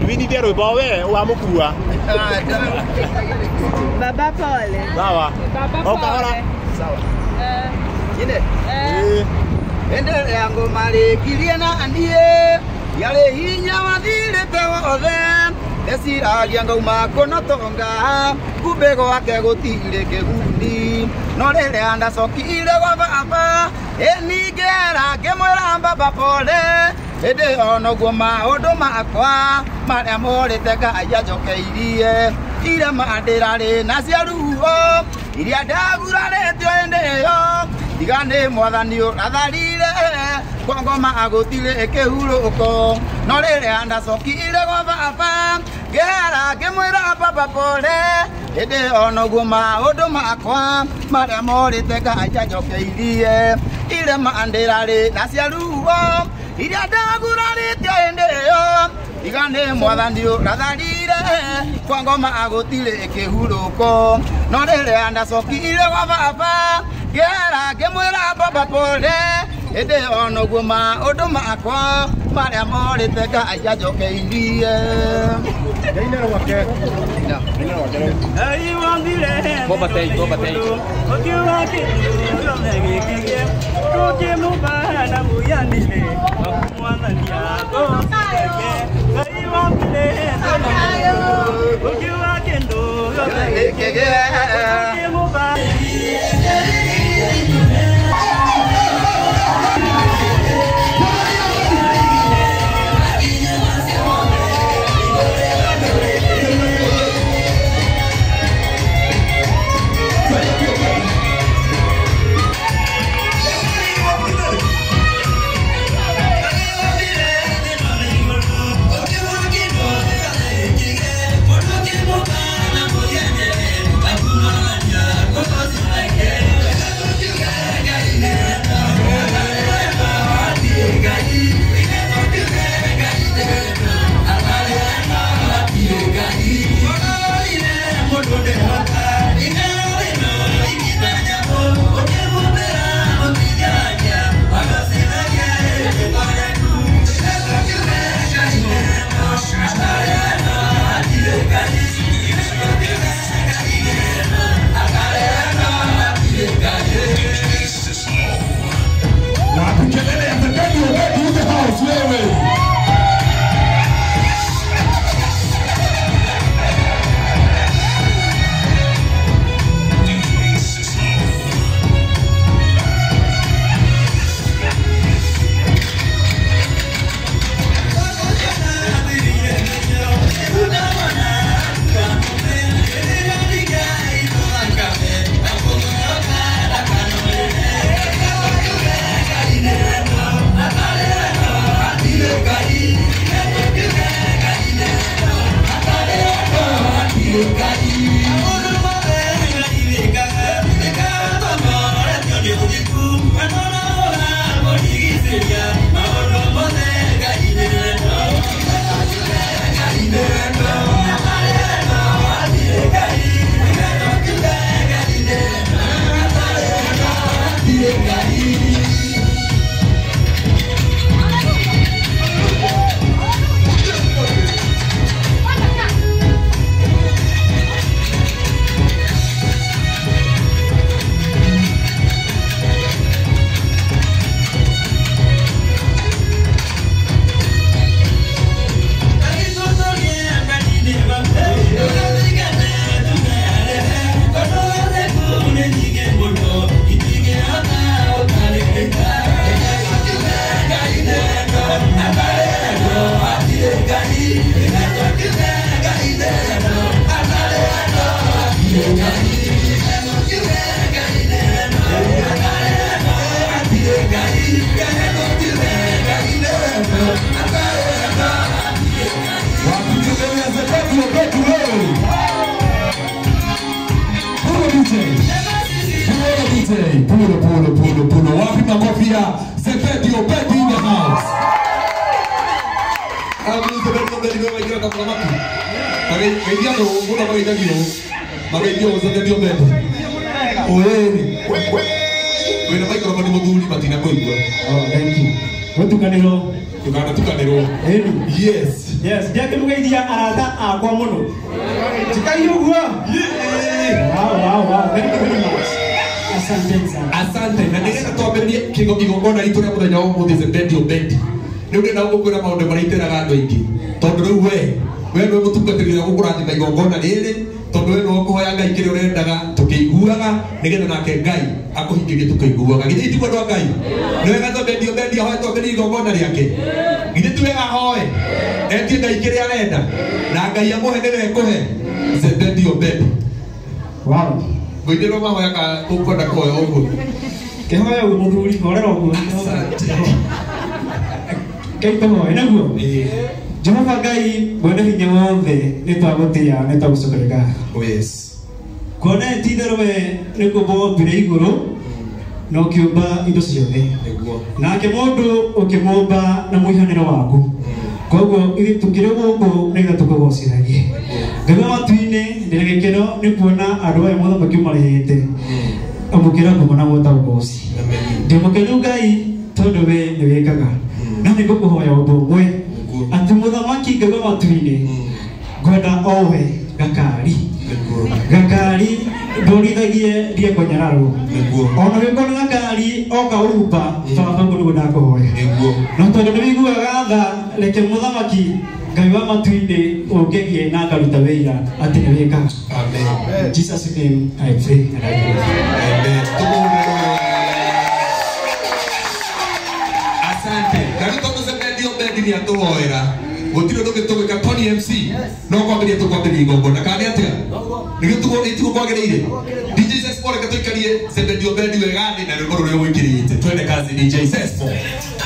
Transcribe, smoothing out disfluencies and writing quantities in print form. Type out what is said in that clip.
Vini dia rwimbo we wa mukua. Baba pole. Sawa. Baba pole. Sawa. Ine. Ende yangu malikirie na andie. Yale hinya wathire tewothe. Esiragia ngauma kono tonga. Kubego wake gutire kigundi. No rere andacokire gwa baba. Enigera ngimwira baba pole. Ede ono guo maundu makwa maria morite Ngai anjokeirie ire mandirari na cia ruo iria ndaguraritio hindi iyo iga ni mwathani uratharire kwa ngoma agutire kihuruko no riria ndacokire gwa baba ngera ngimwira baba pole ede ono guo maundu makwa maria morite Ngai anjokeirie ire mandirari na cia ruo iria ndaguraritio hindi iyo iga ni mwathani uratharire kwa ngoma agutire kihuruko no riria ndacokire gwa baba ngera ngimwira baba pole indi ono guo maundu makwa maria morite Ngai anjokeirie Pulo. Wapi makofi ya Sepedio Baby in the house. Amu Sepedio Baby ni mwenye kama maki. Magaidiano mbona magaidio Sepedio Baby. Oeni. Wena microphone mudhuri batina koigwa. Oh, thank you. Tukanero. Yes. Yes, jake mugeithia arata akwa muno. Tikai uguo. Wow. Thank you very much. Asante sana. Asante. Na nigenda twambĩrĩrie igongona ritũ rĩa mũthenya wa ũmũthĩ Zendedio Bend. Nĩ ũndũ na gũkwĩra maũndũ marĩa itĩraga andũ aingĩ. Tondũ rĩu we nĩ mũtungatĩri wa gũkũrathima igongona rĩrĩ, tondũ we nĩ ũkũhoya Ngai kĩrĩa ũrendaga tũkĩiguaga nĩgetha nake Ngai akũhingĩrie tũkĩiguaga. Githĩ iti kwendwo Ngai? Nĩ wega Zendedio Bend ahoe twambĩrĩrie igongona rĩake. Githĩ ti wega ahoe? Etie Ngai kĩrĩa arenda na Ngai amũhe nĩwe ekũhe Zendedio Bend. Wow. Ngoithĩrwo mahoya ka ũkwenda kũhoya ũguo. Kĩhoya ũguo mũthuri horera ũguo. Kaitohoe naguo. Jehova Ngai mwene hinya wothe nĩ twagũtĩa nĩ twagũcokerera. Yes. Kuona ti itherũ we nĩ kũmba wombire igũrũ na ũkĩũmba indo ciothe. Nake mũndũ ũkĩmũmba na mũhianĩre waku. Koguo ithuĩ tũkĩrĩ gũkũ nĩgetha tũkũgocithagie. Ngai wa matu-inĩ ndĩna gĩkeno nĩ kuona andũ aya mũthamaki ũmarehete amũkĩra ngumo na gwota ũgoci. Ndĩmũkenu Ngai tondũ we nĩ wĩkaga. Na nĩ ngũkũhoya ũndũ ũmwe atĩ mũthamaki Ngai wa matu-inĩ ngwenda owe gakari ndũrithagie Diego Nyararo. Ona wĩkona gakari oka ũrumba baba mũnũgũ ndakũhoya. Na tondũ nĩ wĩiguaga tha reke mũthamaki Ngai wa matu-inĩ ũngĩgie na ngaruta wĩira atĩ nĩ wĩkaga. Amen. In Jesus' name I pray and I believe. Amen. Asante. Nani tondũ Zendedio Bend nĩ atũhoera. Gũtirĩ ũndũ ũngĩtũgwĩka Tony MC. No kwambĩrĩria tũkwambĩrĩria igongona. Kana atĩa? Nĩgĩo kwagĩrĩire. DJ Sespo reke tũikarie Zendedio Bend wega thĩ na rwĩmbo rũrĩa ũgwĩkĩrĩte. Twende kazi DJ Sespo.